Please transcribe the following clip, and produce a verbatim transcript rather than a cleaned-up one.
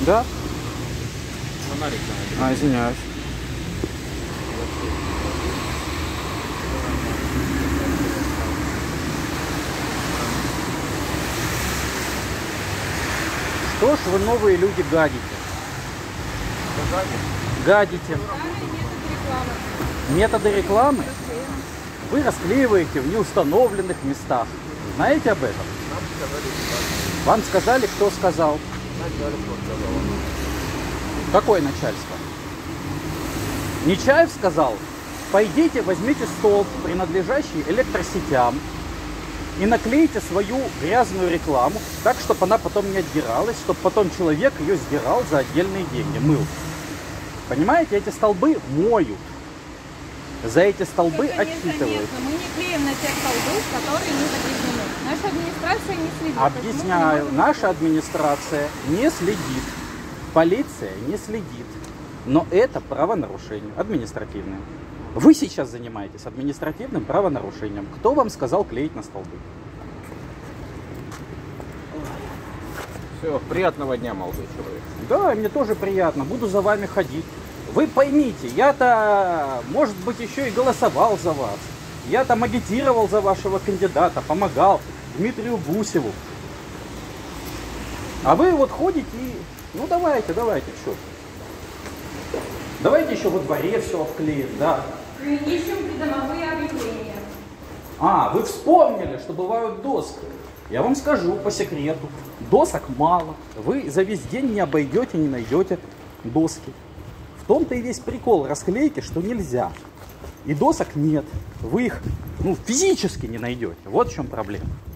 Да? Фонарик, А, извиняюсь. Что ж вы, новые люди, гадите? Гадите. Методы рекламы вы расклеиваете в неустановленных местах. Знаете об этом? Вам сказали, кто сказал? Какое начальство? Нечаев сказал: пойдите, возьмите столб, принадлежащий электросетям, и наклейте свою грязную рекламу так, чтобы она потом не отдиралась, чтобы потом человек ее сдирал за отдельные деньги, мыл. Понимаете, эти столбы моют. За эти столбы Это, конечно, отчитывают. нет, но мы не клеим на тех столбы, которые не загрязнены. Наша администрация не следит. Объясняю, наша администрация не следит, полиция не следит, но это правонарушение административное. Вы сейчас занимаетесь административным правонарушением. Кто вам сказал клеить на столбы? Все, приятного дня, молодой человек. Да, мне тоже приятно, буду за вами ходить. Вы поймите, я-то, может быть, еще и голосовал за вас. Я там агитировал за вашего кандидата, помогал Дмитрию Гусеву. А вы вот ходите и... Ну давайте, давайте, что? Давайте еще во дворе все обклеим, да. Мы ищем придомовые объявления. А, вы вспомнили, что бывают доски. Я вам скажу по секрету. Досок мало. Вы за весь день не обойдете, не найдете доски. В том-то и весь прикол расклейки, что нельзя. И досок нет. Вы их, ну, физически не найдете. Вот в чем проблема.